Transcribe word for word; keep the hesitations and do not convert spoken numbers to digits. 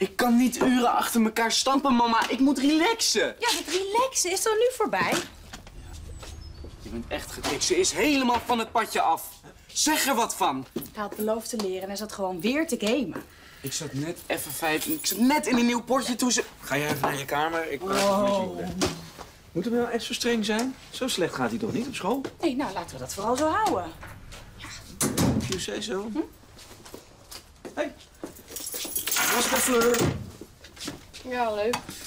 Ik kan niet uren achter elkaar stampen, mama. Ik moet relaxen. Ja, het relaxen is dan nu voorbij. Je bent echt getikt. Ze is helemaal van het padje af. Zeg er wat van. Hij had beloofd te leren en hij zat gewoon weer te gamen. Ik zat net even vijf... Ik zat net in een nieuw potje toen ze... Ga jij even naar je kamer? Ik praat Oh. met muziek. Moeten we nou echt zo streng zijn? Zo slecht gaat hij toch niet op school? Nee, nou laten we dat vooral zo houden. If you say so. Hm? Hey. Was het Fleur? Ja, leuk.